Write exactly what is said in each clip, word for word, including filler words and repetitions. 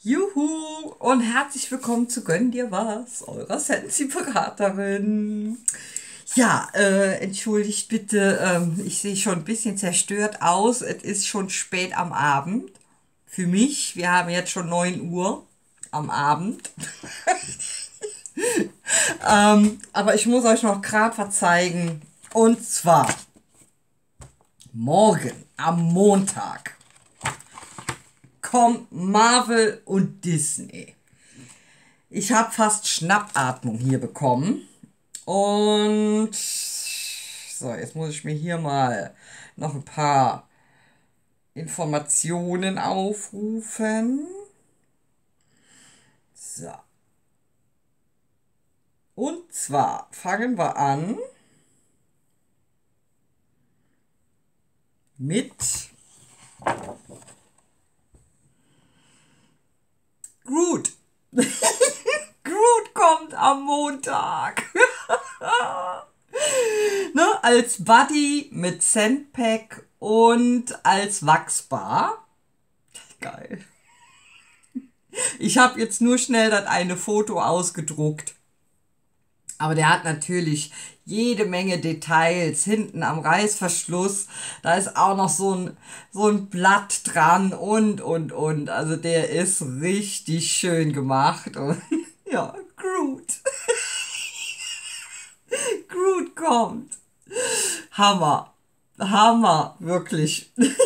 Juhu und herzlich willkommen zu Gönn dir was, eurer Sensi-Beraterin. Ja, äh, entschuldigt bitte, ähm, ich sehe schon ein bisschen zerstört aus. Es ist schon spät am Abend. Für mich, wir haben jetzt schon neun Uhr am Abend. ähm, aber ich muss euch noch gerade was zeigen. Und zwar morgen, am Montag, kommt Marvel und Disney. Ich habe fast Schnappatmung hier bekommen. Und so, jetzt muss ich mir hier mal noch ein paar Informationen aufrufen. So. Und zwar fangen wir an mit Groot. Groot kommt am Montag. Ne, als Buddy mit Sandpack und als Wachsbar. Geil. Ich habe jetzt nur schnell das eine Foto ausgedruckt. Aber der hat natürlich jede Menge Details. Hinten am Reißverschluss, da ist auch noch so ein, so ein Blatt dran und, und, und. Also der ist richtig schön gemacht. Und ja, Groot. Groot kommt. Hammer. Hammer, wirklich.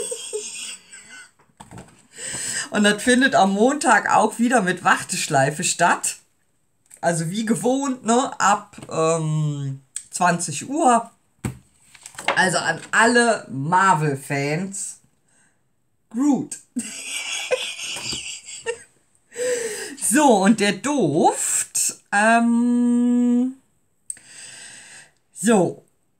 Und das findet am Montag auch wieder mit Warteschleife statt. Also wie gewohnt, ne, ab ähm, zwanzig Uhr. Also an alle Marvel-Fans, Groot. So, und der Duft, ähm, so.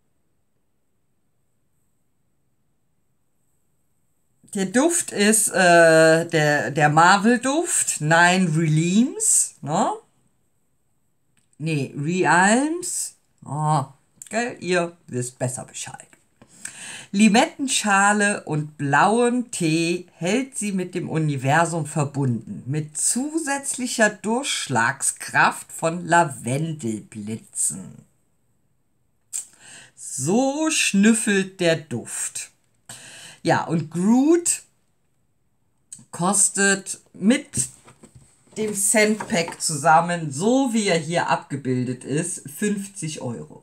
Der Duft ist äh, der, der Marvel-Duft, Nine Realms, ne? Nee, Realms. Oh, gell, ihr wisst besser Bescheid. Limettenschale und blauen Tee hält sie mit dem Universum verbunden, mit zusätzlicher Durchschlagskraft von Lavendelblitzen. So schnüffelt der Duft. Ja, und Groot kostet mit dem Sandpack zusammen, so wie er hier abgebildet ist, fünfzig Euro.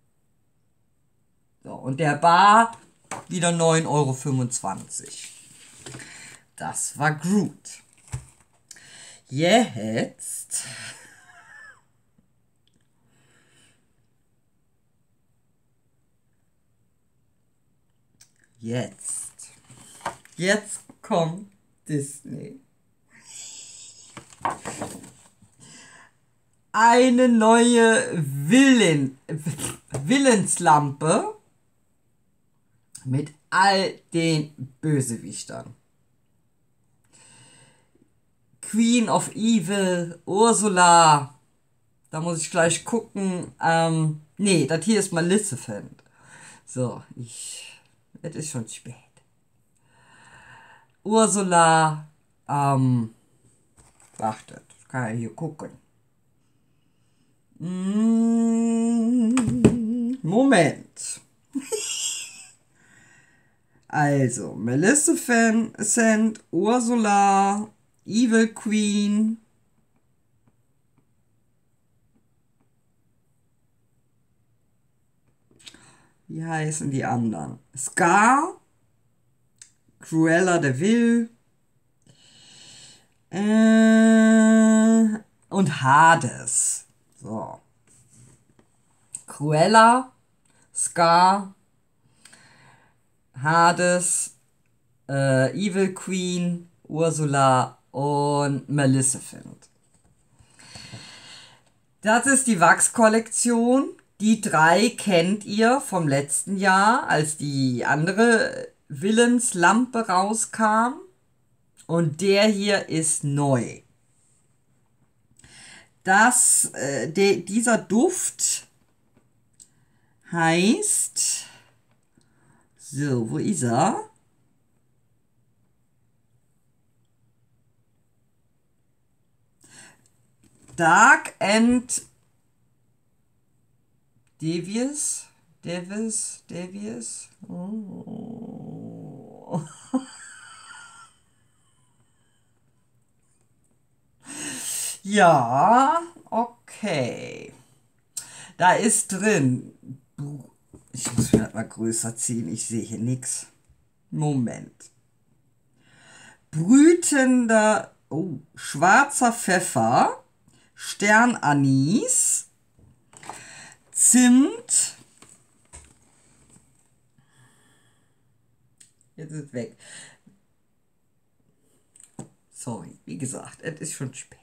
So, und der Bar wieder neun Euro fünfundzwanzig. Das war Groot. Jetzt Jetzt. Jetzt kommt Disney. Eine neue Villen, Willenslampe mit all den Bösewichtern. Queen of Evil, Ursula. Da muss ich gleich gucken. Ähm, nee, das hier ist Maleficent. So, ich. Es ist schon spät. Ursula. Ähm. Wartet, kann ja hier gucken. Moment. Also, Maleficent, Ursula, Evil Queen. Wie heißen die anderen? Scar, Cruella de Vil äh, und Hades. So. Cruella, Scar, Hades, äh, Evil Queen, Ursula und Maleficent. Das ist die Wachskollektion. Die drei kennt ihr vom letzten Jahr, als die andere Willenslampe rauskam. Und der hier ist neu. Das, äh, de, dieser Duft heißt, so, wo ist er? Dark and Devious. Devious, Devious. Oh. Ja, okay. Da ist drin. Ich muss mir das mal größer ziehen. Ich sehe hier nichts. Moment. Brütender, oh, schwarzer Pfeffer, Sternanis, Zimt. Jetzt ist es weg. Sorry, wie gesagt, es ist schon spät.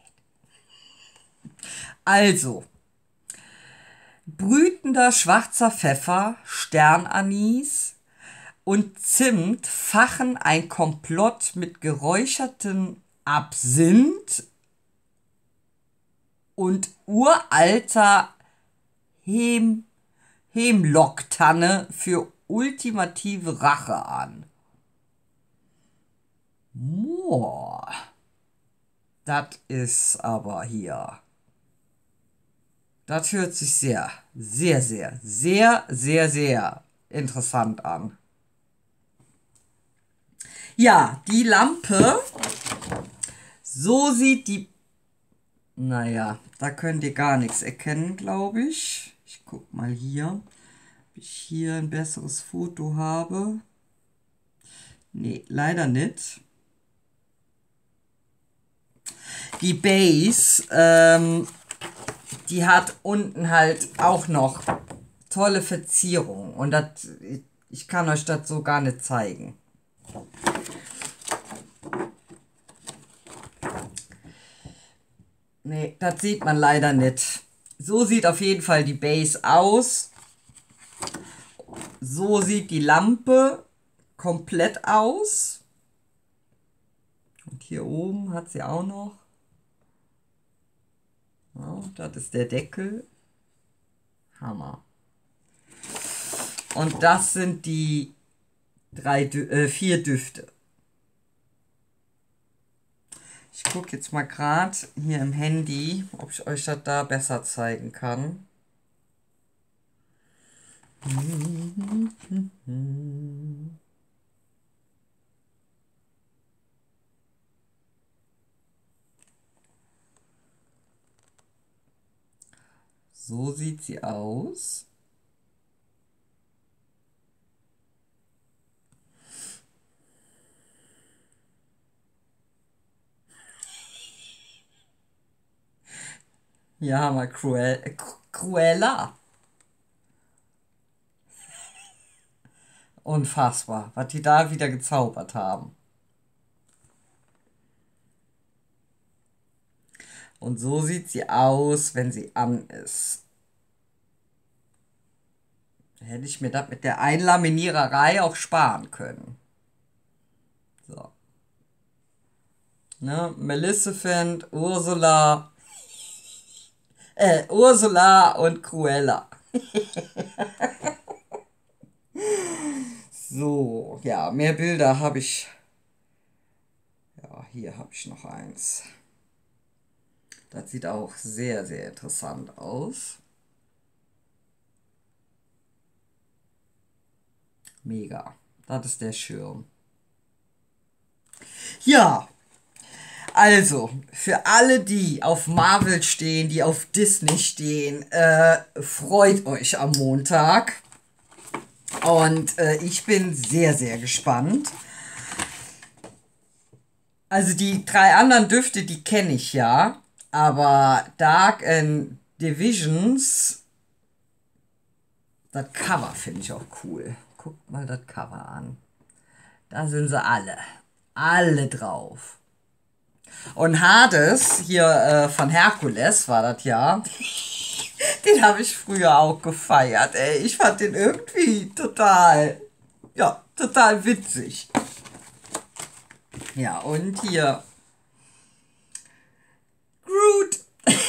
Also, brütender schwarzer Pfeffer, Sternanis und Zimt fachen ein Komplott mit geräuchertem Absinth und uralter Hem Hemlocktanne für ultimative Rache an. Boah, das ist aber hier. Das hört sich sehr, sehr, sehr, sehr, sehr, sehr interessant an. Ja, die Lampe, so sieht die, naja, da könnt ihr gar nichts erkennen, glaube ich. Ich guck mal hier, ob ich hier ein besseres Foto habe. Nee, leider nicht. Die Base, ähm, die hat unten halt auch noch tolle Verzierung. Und das, ich kann euch das so gar nicht zeigen. Nee, das sieht man leider nicht. So sieht auf jeden Fall die Base aus. So sieht die Lampe komplett aus. Und hier oben hat sie auch noch. Ja, das ist der Deckel. Hammer. Und das sind die drei, äh, vier Düfte. Ich gucke jetzt mal gerade hier im Handy, ob ich euch das da besser zeigen kann. So sieht sie aus. Ja, mal Cruel, äh, Cruella. Unfassbar, was die da wieder gezaubert haben. Und so sieht sie aus, wenn sie an ist. Da hätte ich mir das mit der Einlaminiererei auch sparen können. So. Ne? Maleficent, Ursula, äh, Ursula und Cruella. So, ja, mehr Bilder habe ich. Ja, hier habe ich noch eins. Das sieht auch sehr, sehr interessant aus. Mega. Das ist der Schirm. Ja, also, für alle, die auf Marvel stehen, die auf Disney stehen, äh, freut euch am Montag. Und äh, ich bin sehr, sehr gespannt. Also die drei anderen Düfte, die kenne ich ja. Aber Dark and Divisions, das Cover finde ich auch cool. Guckt mal das Cover an. Da sind sie alle. Alle drauf. Und Hades, hier äh, von Herkules war das ja. Den habe ich früher auch gefeiert, ey. Ich fand den irgendwie total, ja, total witzig. Ja, und hier Groot.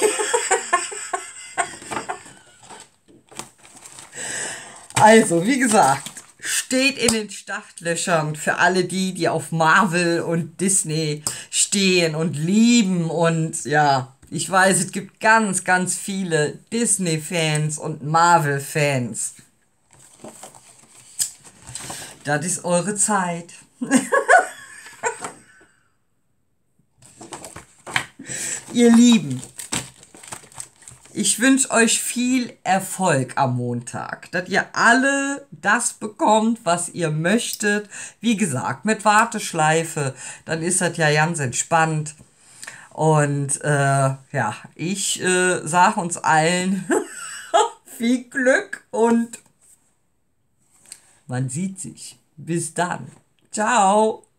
Also, wie gesagt, steht in den Startlöchern für alle die, die auf Marvel und Disney stehen und lieben und ja, Ich weiß, es gibt ganz, ganz viele Disney-Fans und Marvel-Fans. Das ist eure Zeit. Ihr Lieben, ich wünsche euch viel Erfolg am Montag, dass ihr alle das bekommt, was ihr möchtet. Wie gesagt, mit Warteschleife, dann ist das ja ganz entspannt. Und äh, ja, ich äh, sage uns allen viel Glück und man sieht sich. Bis dann. Ciao.